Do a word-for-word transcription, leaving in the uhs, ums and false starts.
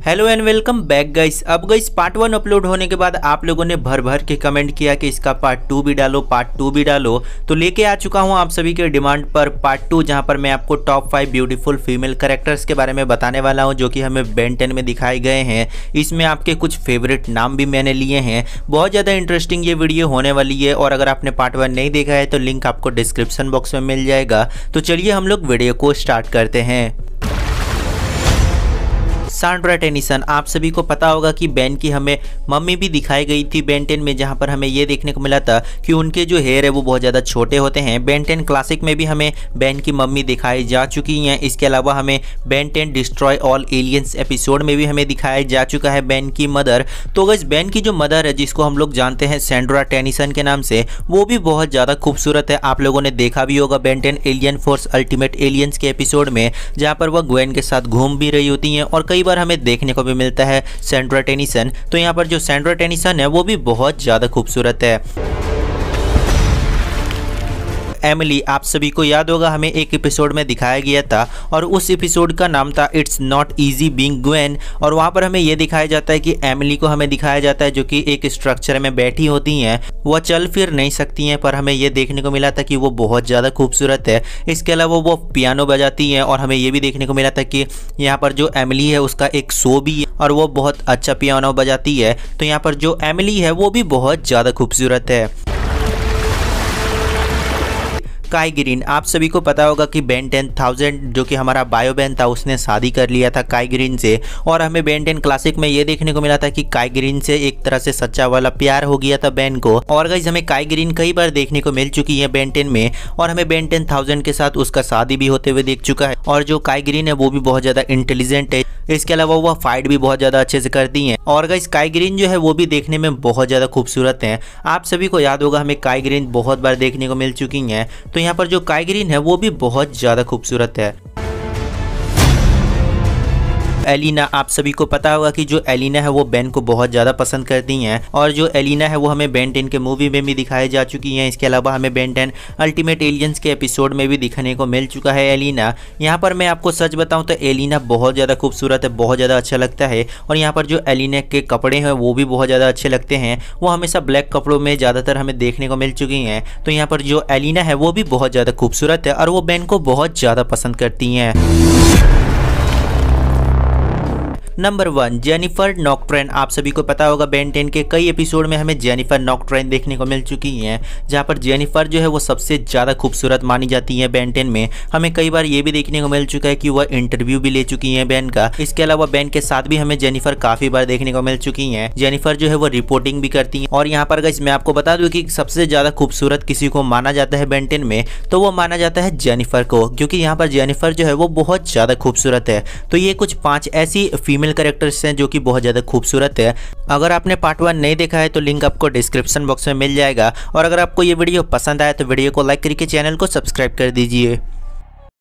Hello and welcome back guys. अब guys part one upload होने के बाद आप लोगों ने भर भर के कमेंट किया कि इसका पार्ट टू भी डालो पार्ट टू भी डालो, तो लेके आ चुका हूं आप सभी के डिमांड पर पार्ट टू, जहां पर मैं आपको top five beautiful female characters के बारे में बताने वाला हूं जो कि हमें बेन टेन में दिखाए गए हैं। इसमें आपके कुछ फेवरेट नाम भी मैंने लिए हैं। बहुत ज़्यादा इंटरेस्टिंग ये वीडियो होने वाली है और अगर आपने पार्ट वन नहीं देखा है तो लिंक आपको डिस्क्रिप्शन बॉक्स में मिल जाएगा। तो चलिए हम लोग वीडियो को स्टार्ट करते हैं। सैंड्रा टेनिसन, आप सभी को पता होगा कि बेन की हमें मम्मी भी दिखाई गई थी बेन टेन में, जहां पर हमें ये देखने को मिला था कि उनके जो हेयर है वो बहुत ज़्यादा छोटे होते हैं। बेन टेन क्लासिक में भी हमें बेन की मम्मी दिखाई जा चुकी हैं। इसके अलावा हमें Ben ten destroy all aliens episode में भी हमें दिखाया जा चुका है बेन की मदर। तो गाइस बेन की जो मदर है, जिसको हम लोग जानते हैं सैंड्रा टेनिसन के नाम से, वो भी बहुत ज़्यादा खूबसूरत है। आप लोगों ने देखा भी होगा Ben ten alien force ultimate aliens के एपिसोड में, जहाँ पर वह ग्वेन के साथ घूम भी रही होती हैं और कई बार हमें देखने को भी मिलता है सैंड्रा टेनिसन। तो यहाँ पर जो सैंड्रा टेनिसन है वो भी बहुत ज्यादा खूबसूरत है। एमिली, आप सभी को याद होगा हमें एक एपिसोड में दिखाया गया था और उस एपिसोड का नाम था it's not easy being Gwen, और वहाँ पर हमें यह दिखाया जाता है कि एमिली को हमें दिखाया जाता है जो कि एक स्ट्रक्चर में बैठी होती हैं। वह चल फिर नहीं सकती हैं, पर हमें यह देखने को मिला था कि वो बहुत ज़्यादा खूबसूरत है। इसके अलावा वो पियानो बजाती हैं और हमें ये भी देखने को मिला था कि यहाँ पर जो एमिली है उसका एक शो भी है और वो बहुत अच्छा पियानो बजाती है। तो यहाँ पर जो एमिली है वो भी बहुत ज़्यादा खूबसूरत है। काई ग्रीन, आप सभी को पता होगा कि बेन टेन थाउजेंड जो कि हमारा बायो बेन था उसने शादी कर लिया था काई ग्रीन से, और हमें बेन टेन क्लासिक में ये देखने को मिला था कि काई ग्रीन से एक तरह से सच्चा वाला प्यार हो गया था बेन को। और गाइस हमें काई ग्रीन कई बार देखने को मिल चुकी है बेन टेन में और हमें बेन टेन थाउजेंड के साथ उसका शादी भी होते हुए देख चुका है। और जो काई ग्रीन है वो भी बहुत ज़्यादा इंटेलिजेंट है। इसके अलावा वह फाइट भी बहुत ज़्यादा अच्छे से करती हैं। और गाइस काई ग्रीन जो है वो भी देखने में बहुत ज़्यादा खूबसूरत हैं। आप सभी को याद होगा हमें काई ग्रीन बहुत बार देखने को मिल चुकी हैं। तो यहाँ पर जो काई ग्रीन है वो भी बहुत ज़्यादा खूबसूरत है। एलिना, आप सभी को पता होगा कि जो एलिना है वो बेन को बहुत ज़्यादा पसंद करती हैं और जो एलिना है वो हमें बेन टेन के मूवी में भी दिखाई जा चुकी हैं। इसके अलावा हमें बेन टेन अल्टीमेट एलियंस के एपिसोड में भी दिखने को मिल चुका है एलिना। यहाँ पर मैं आपको सच बताऊँ तो एलिना बहुत ज़्यादा खूबसूरत है, बहुत ज़्यादा अच्छा लगता है। और यहाँ पर जो एलिना के कपड़े हैं वो भी बहुत ज़्यादा अच्छे लगते हैं। वो हमेशा ब्लैक कपड़ों में ज़्यादातर हमें देखने को मिल चुकी हैं। तो यहाँ पर जो एलिना है वो भी बहुत ज़्यादा खूबसूरत है और वो बेन को बहुत ज़्यादा पसंद करती हैं। Number one, Jennifer Nocturne. आप सभी को पता होगा बेन टेन के कई एपिसोड में हमें जेनिफर नॉक्ट्रेन देखने को मिल चुकी हैं, जहां पर जेनिफर जो है वो सबसे ज़्यादा खूबसूरत मानी जाती है बेन टेन में। हमें कई बार ये भी देखने को मिल चुका है कि वह इंटरव्यू भी ले चुकी हैं बेन का। इसके अलावा बेन के साथ भी हमें जेनिफर काफ़ी बार देखने को मिल चुकी हैं। जेनिफर जो है वो रिपोर्टिंग भी करती हैं। और यहाँ पर गाइस मैं आपको बता दूँ कि सबसे ज़्यादा खूबसूरत किसी को माना जाता है बेन टेन में तो वो माना जाता है जेनिफर को, क्योंकि यहाँ पर जेनिफर जो है वो बहुत ज़्यादा खूबसूरत है। तो ये कुछ पाँच ऐसी फीमेल कैरेक्टर्स हैं जो कि बहुत ज़्यादा खूबसूरत है। अगर आपने पार्ट वन नहीं देखा है तो लिंक आपको डिस्क्रिप्शन बॉक्स में मिल जाएगा। और अगर आपको ये वीडियो पसंद आया तो वीडियो को लाइक करके चैनल को सब्सक्राइब कर दीजिए।